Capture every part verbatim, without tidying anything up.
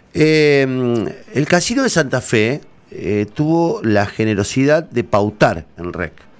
Eh, el Casino de Santa Fe eh, tuvo la generosidad de pautar en R E C.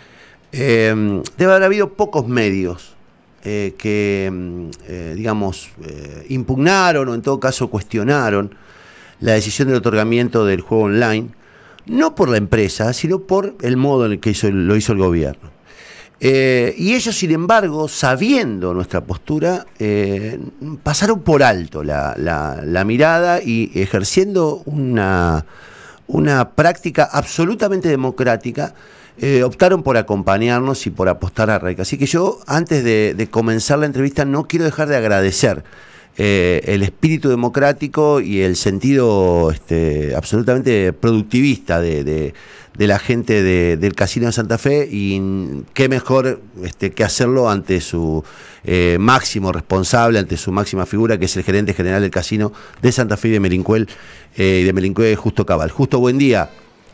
Eh, debe haber habido pocos medios eh, que, eh, digamos, eh, impugnaron o en todo caso cuestionaron la decisión del otorgamiento del juego online, no por la empresa, sino por el modo en el que hizo, lo hizo el gobierno. Eh, y ellos, sin embargo, sabiendo nuestra postura, eh, pasaron por alto la, la, la mirada y ejerciendo una, una práctica absolutamente democrática, eh, optaron por acompañarnos y por apostar a R E C. Así que yo, antes de, de comenzar la entrevista, no quiero dejar de agradecer eh, el espíritu democrático y el sentido este, absolutamente productivista de... de de la gente de, del Casino de Santa Fe, y qué mejor este, que hacerlo ante su eh, máximo responsable, ante su máxima figura, que es el gerente general del Casino de Santa Fe y de Melincuel, eh, y de Melincuel, Justo Cabal. Justo, buen día.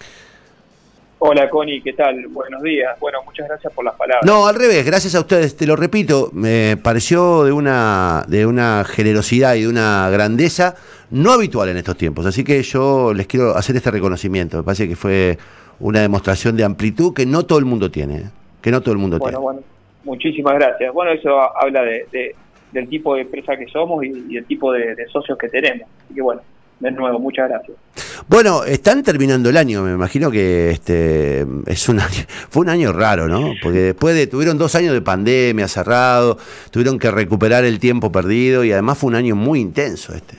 Hola, Connie, ¿qué tal? Buenos días. Bueno, muchas gracias por las palabras. No, al revés, gracias a ustedes, te lo repito, me pareció de una, de una generosidad y de una grandeza no habitual en estos tiempos, así que yo les quiero hacer este reconocimiento. Me parece que fue una demostración de amplitud que no todo el mundo tiene, que no todo el mundo bueno, tiene. Bueno, muchísimas gracias. Bueno, eso habla de, de, del tipo de empresa que somos y, y el tipo de, de socios que tenemos. Así que bueno, de nuevo, muchas gracias. Bueno, están terminando el año, me imagino que este es un año, fue un año raro, ¿no? Porque después de, tuvieron dos años de pandemia cerrado, tuvieron que recuperar el tiempo perdido y además fue un año muy intenso este.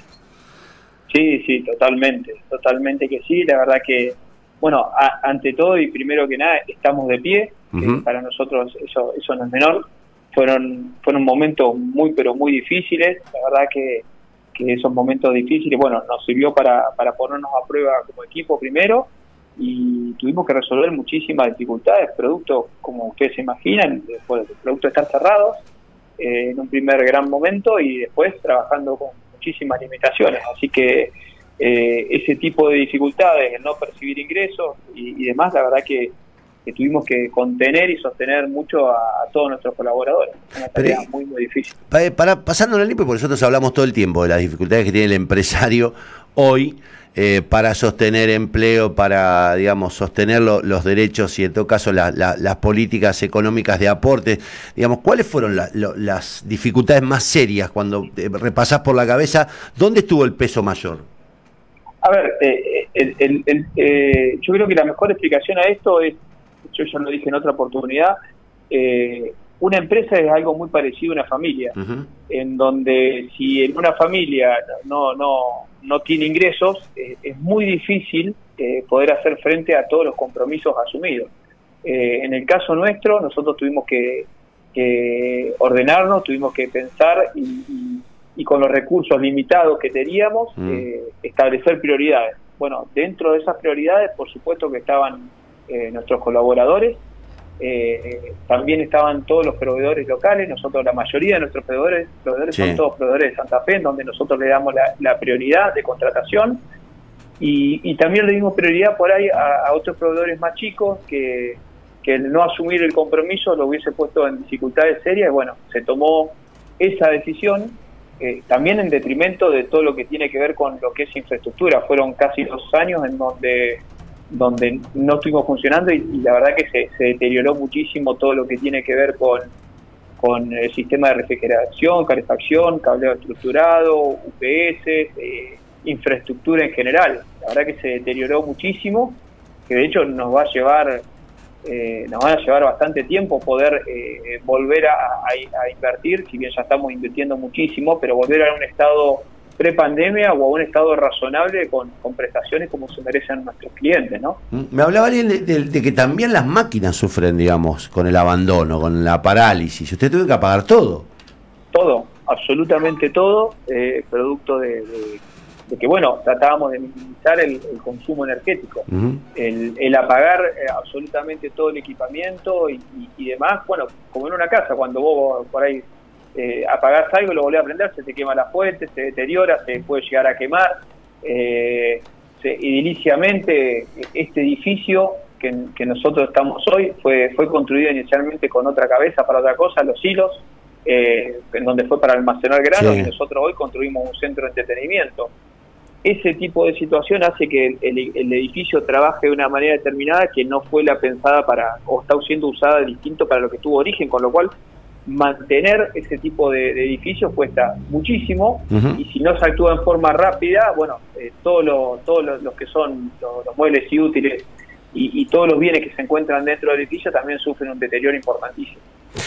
Sí, sí, totalmente, totalmente que sí. La verdad que, bueno, a, ante todo y primero que nada, estamos de pie. Uh-huh. eh, para nosotros eso eso no es menor. Fueron fueron momentos muy, pero muy difíciles. La verdad que, que esos momentos difíciles, bueno, nos sirvió para, para ponernos a prueba como equipo primero, y tuvimos que resolver muchísimas dificultades, producto, como ustedes se imaginan, después del producto estar cerrados eh, en un primer gran momento y después trabajando con muchísimas limitaciones. Así que eh, ese tipo de dificultades, el no percibir ingresos y, y demás, la verdad que, que tuvimos que contener y sostener mucho a, a todos nuestros colaboradores. Una tarea Pero, muy, muy difícil. Para, para pasándonos limpio, porque nosotros hablamos todo el tiempo de las dificultades que tiene el empresario hoy eh, para sostener empleo, para, digamos, sostener lo, los derechos y en todo caso la, la, las políticas económicas de aporte. Digamos, ¿cuáles fueron la, lo, las dificultades más serias cuando eh, repasás por la cabeza? ¿Dónde estuvo el peso mayor? A ver, eh, el, el, el, eh, yo creo que la mejor explicación a esto es, yo ya lo dije en otra oportunidad, eh, una empresa es algo muy parecido a una familia, uh-huh. en donde si en una familia no no no tiene ingresos, eh, es muy difícil eh, poder hacer frente a todos los compromisos asumidos. Eh, en el caso nuestro, nosotros tuvimos que, que ordenarnos, tuvimos que pensar y, y, y con los recursos limitados que teníamos, uh-huh. eh, establecer prioridades. Bueno, dentro de esas prioridades, por supuesto que estaban eh, nuestros colaboradores, Eh, también estaban todos los proveedores locales. Nosotros, la mayoría de nuestros proveedores, proveedores sí. son todos proveedores de Santa Fe, en donde nosotros le damos la, la prioridad de contratación, y, y también le dimos prioridad por ahí a, a otros proveedores más chicos que, que el no asumir el compromiso lo hubiese puesto en dificultades serias. Y bueno, se tomó esa decisión, eh, también en detrimento de todo lo que tiene que ver con lo que es infraestructura. Fueron casi dos años en donde donde no estuvimos funcionando y, y la verdad que se, se deterioró muchísimo todo lo que tiene que ver con, con el sistema de refrigeración, calefacción, cableo estructurado, U P S, eh, infraestructura en general. La verdad que se deterioró muchísimo, que de hecho nos va a llevar eh, nos va a llevar bastante tiempo poder eh, volver a, a, a invertir, si bien ya estamos invirtiendo muchísimo, pero volver a un estado prepandemia o a un estado razonable con, con prestaciones como se merecen nuestros clientes, ¿no? Me hablaba alguien de, de, de que también las máquinas sufren, digamos, con el abandono, con la parálisis. Usted tuvo que apagar todo. Todo, absolutamente todo, eh, producto de, de, de que, bueno, tratábamos de minimizar el, el consumo energético. Uh-huh. el, el apagar eh, absolutamente todo el equipamiento y, y, y demás, bueno, como en una casa, cuando vos por ahí Eh, apagás algo y lo volvés a prender, se te quema la fuente, se deteriora, se puede llegar a quemar. Eh, se, ediliciamente, este edificio que, que nosotros estamos hoy fue, fue construido inicialmente con otra cabeza para otra cosa, los hilos, eh, en donde fue para almacenar granos, sí. Y nosotros hoy construimos un centro de entretenimiento. ese tipo de situación hace que el, el edificio trabaje de una manera determinada que no fue la pensada para, o está siendo usada distinto para lo que tuvo origen, con lo cual mantener ese tipo de, de edificios cuesta muchísimo. Uh-huh. Y si no se actúa en forma rápida, bueno, eh, todos lo, todo lo, los que son los, los muebles y útiles y, y todos los bienes que se encuentran dentro del edificio también sufren un deterioro importantísimo.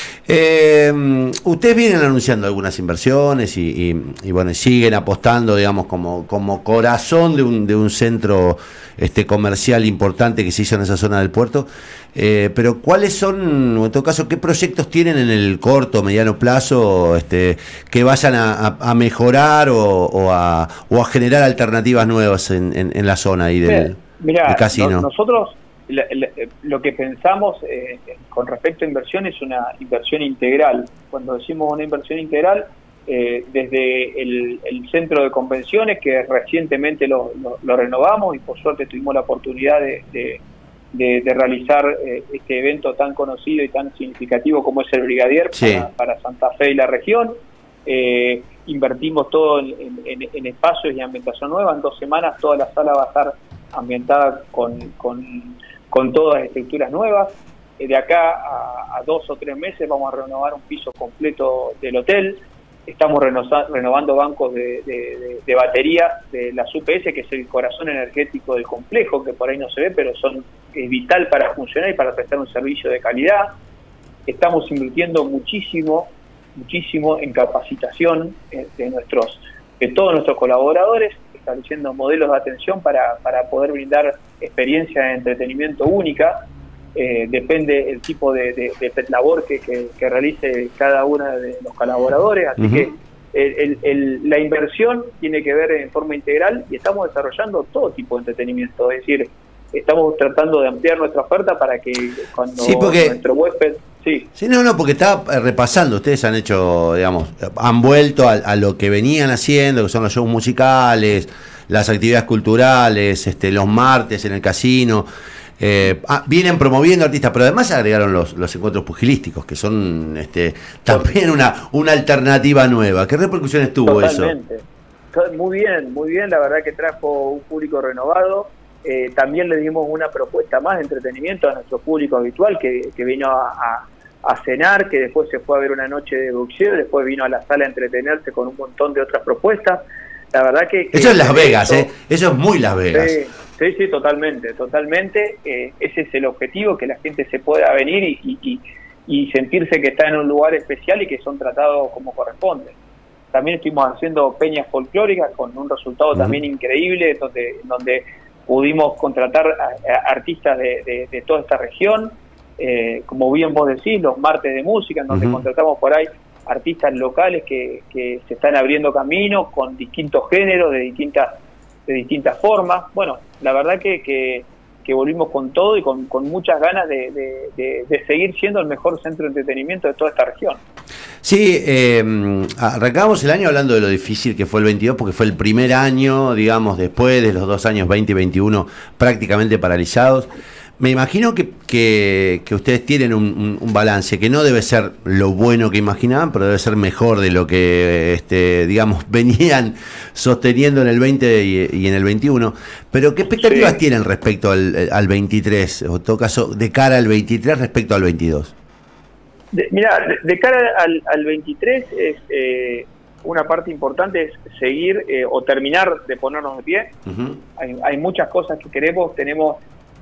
Eh, ustedes vienen anunciando algunas inversiones y, y, y bueno, siguen apostando, digamos, como, como corazón de un, de un centro este, comercial importante que se hizo en esa zona del puerto. Eh, pero ¿cuáles son, en todo caso, qué proyectos tienen en el corto, mediano plazo este, que vayan a, a, a mejorar o, o, a, o a generar alternativas nuevas en, en, en la zona ahí del, Mirá, del casino? No, nosotros la, la, lo que pensamos eh, con respecto a inversión es una inversión integral. Cuando decimos una inversión integral, eh, desde el, el centro de convenciones, que recientemente lo, lo, lo renovamos y por suerte tuvimos la oportunidad de, de, de, de realizar eh, este evento tan conocido y tan significativo como es el Brigadier, sí, para, para Santa Fe y la región. Eh, invertimos todo en, en, en espacios y ambientación nueva. En dos semanas toda la sala va a estar ambientada con, con, con todas las estructuras nuevas. Eh, de acá a, a dos o tres meses vamos a renovar un piso completo del hotel. Estamos renoza, renovando bancos de, de, de, de baterías de las U P S, que es el corazón energético del complejo, que por ahí no se ve, pero son es vital para funcionar y para prestar un servicio de calidad. Estamos invirtiendo muchísimo, muchísimo en capacitación de, nuestros, de todos nuestros colaboradores, estableciendo modelos de atención para, para poder brindar experiencia de entretenimiento única. Eh, depende el tipo de, de, de labor que, que, que realice cada uno de los colaboradores, así uh-huh. que el, el, el, la inversión tiene que ver en forma integral y estamos desarrollando todo tipo de entretenimiento, es decir, estamos tratando de ampliar nuestra oferta para que cuando sí, porque... nuestro huésped... Sí. sí, no, no, porque estaba repasando, ustedes han hecho, digamos, han vuelto a, a lo que venían haciendo, que son los shows musicales, las actividades culturales, este, los martes en el casino. Eh, ah, vienen promoviendo artistas, pero además agregaron los, los encuentros pugilísticos, que son este, también una, una alternativa nueva. ¿Qué repercusiones tuvo Totalmente. eso? Muy bien, muy bien, la verdad que trajo un público renovado. Eh, también le dimos una propuesta más de entretenimiento a nuestro público habitual, que, que vino a, a, a cenar, que después se fue a ver una noche de boxeo, después vino a la sala a entretenerse con un montón de otras propuestas. La verdad que... que eso es Las Vegas, eso, ¿eh? Eso es muy Las Vegas. Sí, sí, sí, totalmente, totalmente. Eh, ese es el objetivo, que la gente se pueda venir y, y, y, y sentirse que está en un lugar especial y que son tratados como corresponde. También estuvimos haciendo peñas folclóricas con un resultado uh-huh. también increíble, donde, donde pudimos contratar a, a artistas de, de, de toda esta región. Eh, como bien vos decís, los martes de música, en donde uh-huh. contratamos por ahí artistas locales que, que se están abriendo camino con distintos géneros, de distintas de distintas formas. Bueno, la verdad que, que, que volvimos con todo y con, con muchas ganas de, de, de, de seguir siendo el mejor centro de entretenimiento de toda esta región. Sí, eh, arrancamos el año hablando de lo difícil que fue el veintidós, porque fue el primer año, digamos, después de los dos años veinte y veintiuno prácticamente paralizados. Me imagino que, que, que ustedes tienen un, un, un balance que no debe ser lo bueno que imaginaban, pero debe ser mejor de lo que, este, digamos, venían sosteniendo en el veinte y, y en el veintiuno. Pero ¿qué expectativas sí. tienen respecto al, al veintitrés, o en todo caso, de cara al veintitrés respecto al veintidós? De, mira, de, de cara al, al veintitrés, es, eh, una parte importante es seguir eh, o terminar de ponernos de pie. Uh-huh. hay, hay muchas cosas que queremos, tenemos...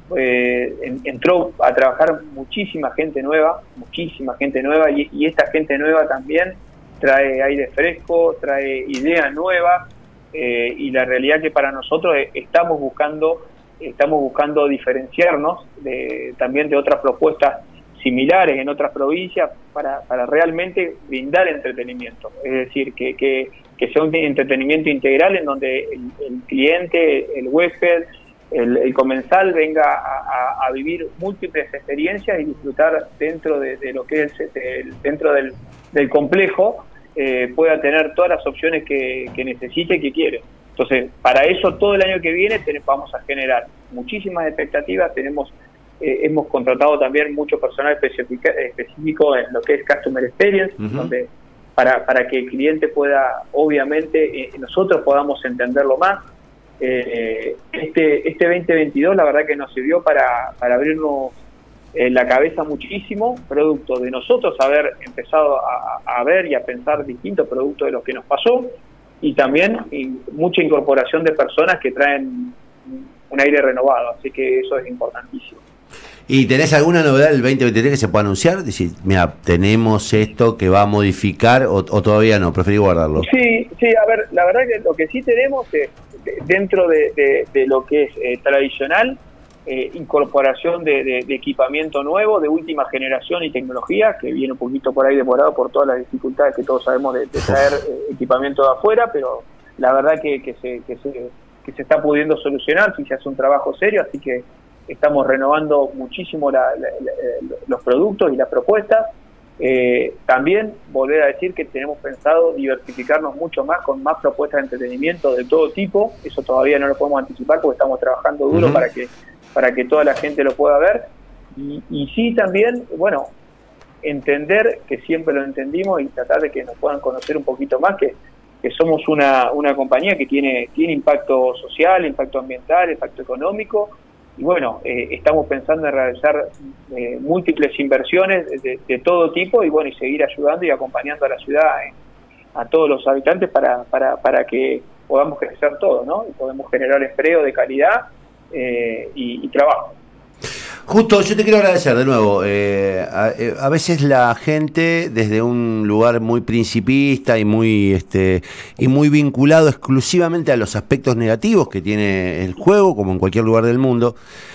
Eh, entró a trabajar muchísima gente nueva, muchísima gente nueva, y, y esta gente nueva también trae aire fresco, trae ideas nuevas, eh, y la realidad que para nosotros estamos buscando, estamos buscando diferenciarnos de, también de otras propuestas similares en otras provincias para, para realmente brindar entretenimiento, es decir, que, que, que sea un entretenimiento integral en donde el, el cliente, el huésped, El, el comensal venga a, a, a vivir múltiples experiencias y disfrutar dentro de, de lo que es el, dentro del, del complejo, eh, pueda tener todas las opciones que, que necesite y que quiere. Entonces, para eso todo el año que viene tenemos, vamos a generar muchísimas expectativas. Tenemos eh, hemos contratado también mucho personal específico en lo que es Customer Experience, uh-huh. donde para, para que el cliente pueda, obviamente, eh, nosotros podamos entenderlo más. eh, este, este veinte veintidós la verdad que nos sirvió para, para abrirnos eh, la cabeza muchísimo, producto de nosotros haber empezado a, a ver y a pensar distintos productos de lo que nos pasó, y también y mucha incorporación de personas que traen un aire renovado, así que eso es importantísimo. ¿Y tenés alguna novedad del veinte veintitrés que se pueda anunciar? Decir, mira, tenemos esto que va a modificar, o, o todavía no, preferí guardarlo. Sí, sí, a ver, la verdad que lo que sí tenemos es, dentro de, de, de lo que es eh, tradicional, eh, incorporación de, de, de equipamiento nuevo, de última generación y tecnología, que viene un poquito por ahí demorado por todas las dificultades que todos sabemos de, de traer eh, equipamiento de afuera, pero la verdad que, que, se, que, se, que se está pudiendo solucionar, si se hace un trabajo serio, así que estamos renovando muchísimo la, la, la, los productos y las propuestas. Eh, también volver a decir que tenemos pensado diversificarnos mucho más con más propuestas de entretenimiento de todo tipo. Eso todavía no lo podemos anticipar porque estamos trabajando duro uh-huh. para que para que toda la gente lo pueda ver. Y, y sí también, bueno, entender, que siempre lo entendimos, y tratar de que nos puedan conocer un poquito más, que, que somos una, una compañía que tiene, tiene impacto social, impacto ambiental, impacto económico. Y bueno, eh, estamos pensando en realizar eh, múltiples inversiones de, de todo tipo, y bueno, y seguir ayudando y acompañando a la ciudad, eh, a todos los habitantes para, para, para que podamos crecer todo, ¿no? Y podemos generar empleo de calidad eh, y, y trabajo. Justo, yo te quiero agradecer de nuevo. Eh, a, a veces la gente, desde un lugar muy principista y muy este y muy vinculado exclusivamente a los aspectos negativos que tiene el juego, como en cualquier lugar del mundo,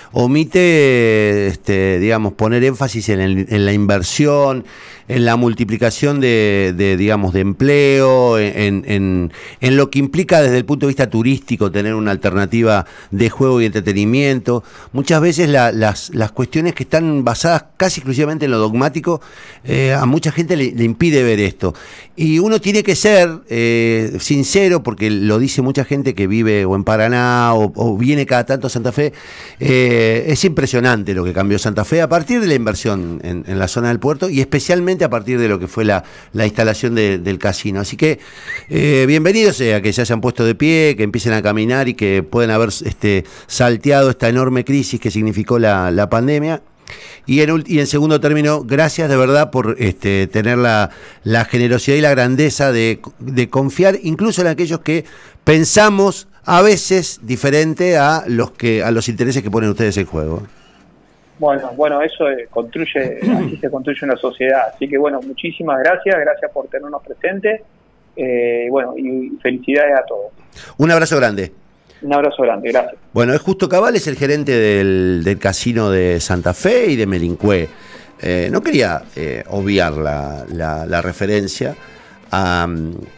omite, este, digamos, poner énfasis en, el, en la inversión, en la multiplicación de, de digamos, de empleo, en, en, en lo que implica desde el punto de vista turístico tener una alternativa de juego y entretenimiento. Muchas veces la, las, las cuestiones que están basadas casi exclusivamente en lo dogmático, eh, a mucha gente le, le impide ver esto. Y uno tiene que ser eh, sincero, porque lo dice mucha gente que vive o en Paraná o, o viene cada tanto a Santa Fe. Eh, es impresionante lo que cambió Santa Fe a partir de la inversión en, en la zona del puerto, y especialmente a partir de lo que fue la, la instalación de, del casino. Así que eh, bienvenidos sea que se hayan puesto de pie, que empiecen a caminar y que puedan haber este, salteado esta enorme crisis que significó la, la pandemia. Y en, y en segundo término, gracias de verdad por este, tener la, la generosidad y la grandeza de, de confiar incluso en aquellos que pensamos a veces diferente a los que a los intereses que ponen ustedes en juego. Bueno, bueno, eso eh, construye, así se construye una sociedad. Así que bueno, muchísimas gracias, gracias por tenernos presentes. Eh, bueno, y, y felicidades a todos. Un abrazo grande. Un abrazo grande, gracias. Bueno, es Justo Cabal, es el gerente del, del casino de Santa Fe y de Melincue. Eh, no quería eh, obviar la, la, la referencia a,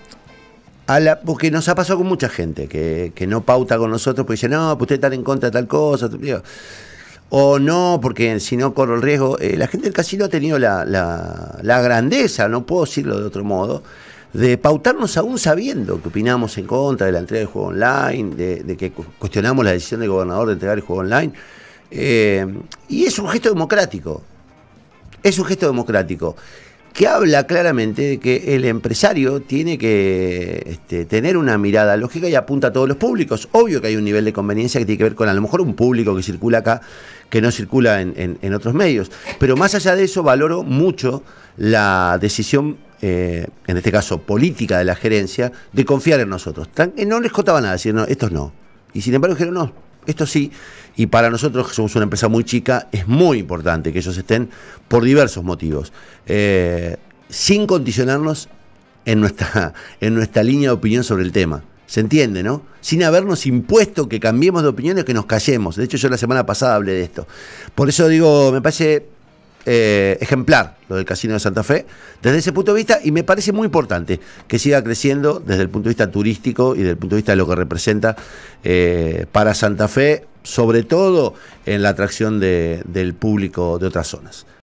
a la, porque nos ha pasado con mucha gente que, que no pauta con nosotros porque dice, no, pues ustedes están en contra de tal cosa, o no, porque si no corro el riesgo. Eh, la gente del casino ha tenido la, la, la grandeza, no puedo decirlo de otro modo, de pautarnos aún sabiendo que opinamos en contra de la entrega del juego online, de, de que cuestionamos la decisión del gobernador de entregar el juego online. Eh, y es un gesto democrático, es un gesto democrático que habla claramente de que el empresario tiene que este, tener una mirada lógica y apunta a todos los públicos. Obvio que hay un nivel de conveniencia que tiene que ver con a lo mejor un público que circula acá, que no circula en, en, en otros medios. Pero más allá de eso, valoro mucho la decisión, eh, en este caso política de la gerencia, de confiar en nosotros. Tan, eh, no les costaba nada decir, no, estos no. Y sin embargo dijeron, no, esto sí. Y para nosotros, que somos una empresa muy chica, es muy importante que ellos estén por diversos motivos, eh, sin condicionarnos en nuestra, en nuestra línea de opinión sobre el tema. ¿Se entiende, no? Sin habernos impuesto que cambiemos de opinión o que nos callemos. De hecho, yo la semana pasada hablé de esto. Por eso digo, me parece eh, ejemplar lo del Casino de Santa Fe desde ese punto de vista, y me parece muy importante que siga creciendo desde el punto de vista turístico y desde el punto de vista de lo que representa eh, para Santa Fe, sobre todo en la atracción de, del público de otras zonas.